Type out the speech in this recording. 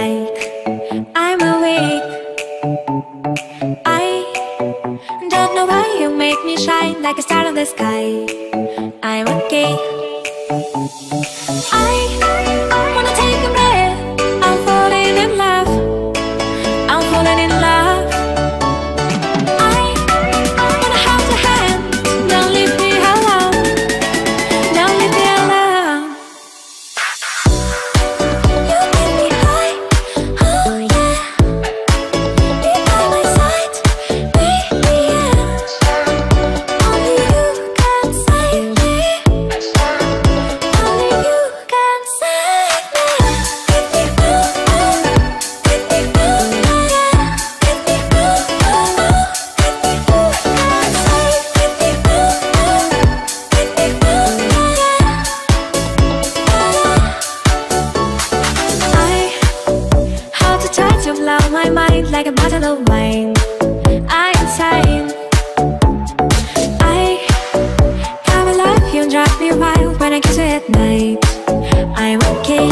like I'm awake. I don't know why you make me shine like a star in the sky. I'm okay. I wanna take a breath. I'm falling in love. I'm falling in love. I wanna hold your hand. Don't leave me alone. Don't leave me alone. You make me high. Oh yeah. Be by my side. Baby, yeah. Only you can save me. Only you can save me. Get me through, get me through, yeah. Get me through, get me through, save. Get me through, get me through, yeah. I how to touch you blow my mind like a bottle of wine. I'm insane. I come alive, you drive me wild when I kiss you at night. I'm okay.